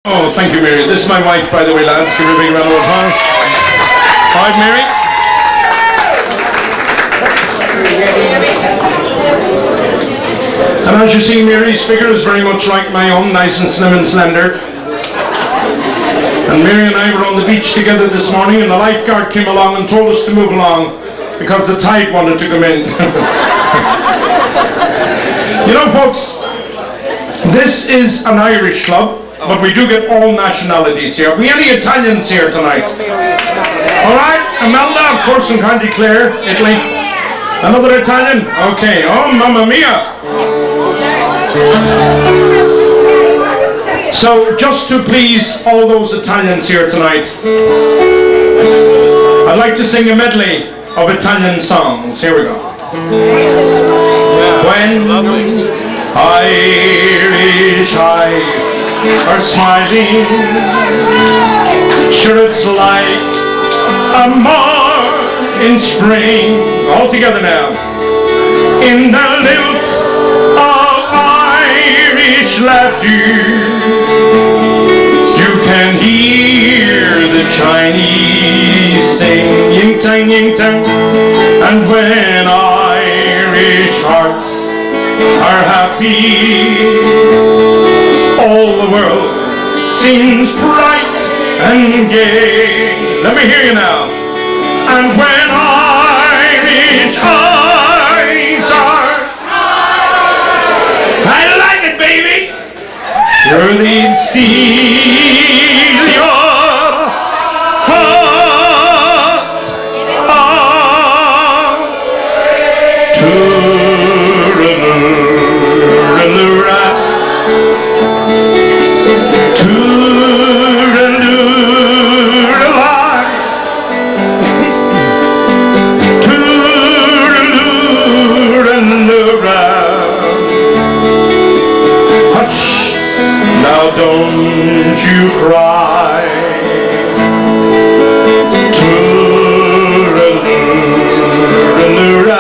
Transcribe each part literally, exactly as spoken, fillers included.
Oh, thank you, Mary. This is my wife, by the way, lads. Give her a big round of applause. All right, Mary. And as you see, Mary's figure is very much like my own, nice and slim and slender. And Mary and I were on the beach together this morning, and the lifeguard came along and told us to move along because the tide wanted to come in. You know, folks, this is an Irish club, but we do get all nationalities here. Have we any Italians here tonight? All right, Imelda, of course, from County Clare, Italy. Another Italian? Okay. Oh, mamma mia. So, just to please all those Italians here tonight, I'd like to sing a medley of Italian songs. Here we go. When Irish eyes are smiling, sure it's like a morn in spring. All together now. In the lilt of Irish laughter, you can hear the Chinese sing ying tang ying tang. And when Irish hearts are happy, all the world seems bright and gay. Let me hear you now. And when Irish eyes are, I like it, baby. Sure they'd steal your heart. Tooraloo-ra, tooraloo-ra, tooraloo-ra. Hush, now don't you cry. Tooraloo-ra,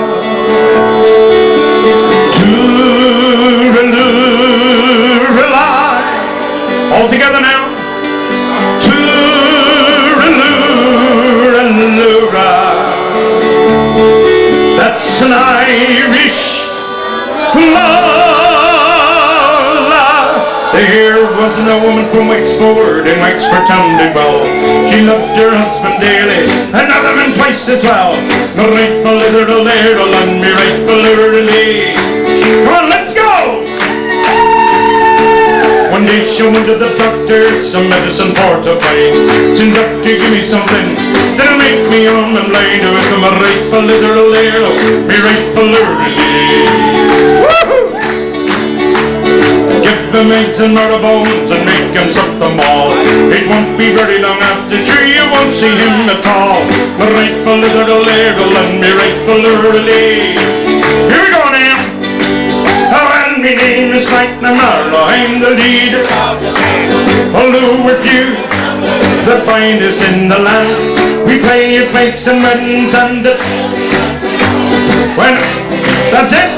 tooraloo-ra. All together now. Tooraloo-ra. That's an Irish love. There wasn't a woman from Wexford in Wexford town did well. She loved her husband dearly, another man twice as well. The rightful little there, and me rightful early. Come on, let's go! One day she went to the doctor, some medicine for to buy. Said, doctor, give me something that'll make me on and lie to it. I'm a rightful little there, me rightful early. Woohoo! Give them eggs and marrow bones and make them suck them all. It won't be very long after three, you won't see him at all. The rightful little ladle and me rightful early. Here we go now. Oh, and me name is Mike Namarro, I'm the leader. Although we're few, the finest in the land. We play at wakes and weddings and the... When... That's it.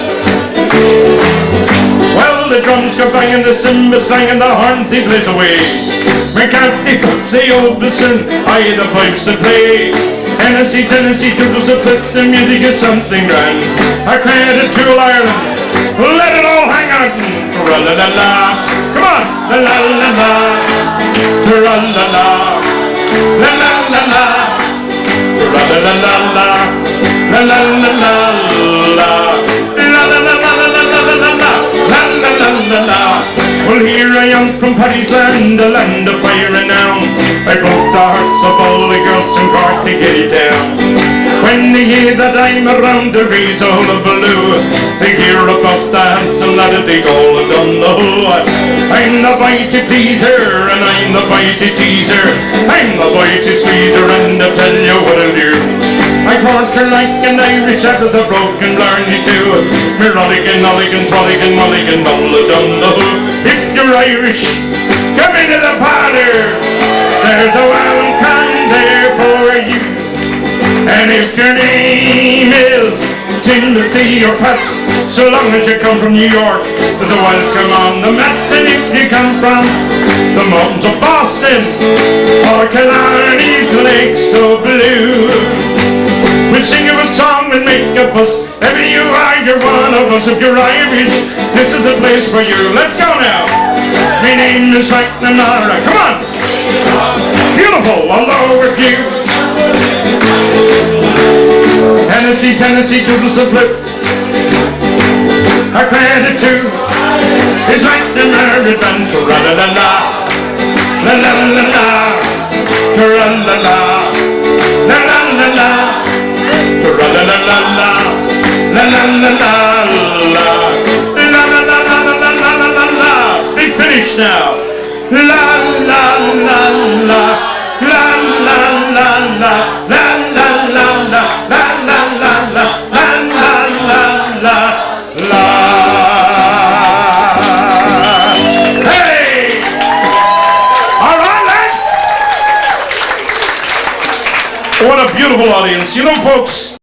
Well, the drums go banging, the cymbals slanging, the horns he plays away. McCarthy puts the oldest I the pipes that play. Tennessee, Tennessee, toodles that put the music is something grand. I credit to Ireland, let it all hang on. Tra-la-la-la, come on, la-la-la-la, tra-la-la-la, la-la-la-la, tra-la-la-la-la, la-la-la-la-la. Well, here I am from Paddy's land, the land of fire renown. I broke the hearts of all the girls in Cork to get it down. When they hear that I'm around, the raise a hullabaloo. They hear about the handsome lad that they call a Dunno. I'm the boy to please her, and I'm the boy to tease her. I'm the boy to squeeze her, and I'll tell you what I'll do. I part her like an Irish out of the broken blarney too. Me rolligan, nolligan, swalligan, mulligan, dolla dunno. If you're Irish, come into the parlour. There's a welcome there for you. And if your name is Timothy or Pat, so long as you come from New York, there's a welcome on the mat. And if you come from the arms of Boston, or Killarney's lakes so blue. We'll sing you a song, we'll make a fuss. Maybe you are, you're one of us. If you're Irish, this is the place for you. Let's go now. My name is McNamara. Come on. Beautiful, although we're few. Tennessee, Tennessee, toodles a flip. Our credit to is McNamara and tra-la-la-la, la-la-la-la, tra-la-la-la, la-la-la-la, tra-la-la-la-la, la-la-la-la-la, la-la-la-la-la-la-la-la-la. Big finish now. La-la-la-la, la-la-la-la, la-la-la-la, la-la-la-la, la-la-la-la, la. Hey! All right, lads? What a beautiful audience. You know, folks,